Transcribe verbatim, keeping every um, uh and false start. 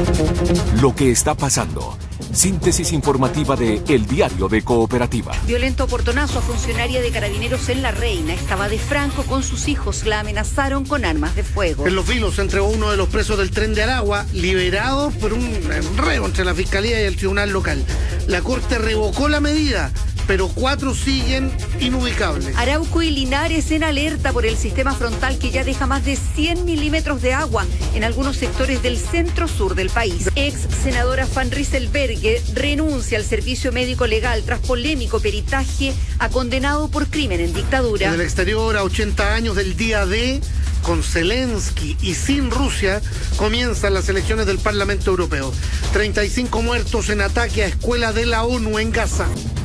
Lo que está pasando. Síntesis informativa de El Diario de Cooperativa. Violento portonazo a funcionaria de Carabineros en La Reina. Estaba de Franco con sus hijos. La amenazaron con armas de fuego. En Los Vilos se entregó uno de los presos del Tren de Aragua, liberado por un enredo entre la Fiscalía y el Tribunal Local. La Corte revocó la medida, pero cuatro siguen inubicables. Arauco y Linares en alerta por el sistema frontal que ya deja más de cien milímetros de agua en algunos sectores del centro-sur del país. Ex senadora Van Rieselberghe renuncia al servicio médico legal tras polémico peritaje a condenado por crimen en dictadura. En el exterior, a ochenta años del día D, con Zelensky y sin Rusia, comienzan las elecciones del Parlamento Europeo. treinta y cinco muertos en ataque a escuela de la ONU en Gaza.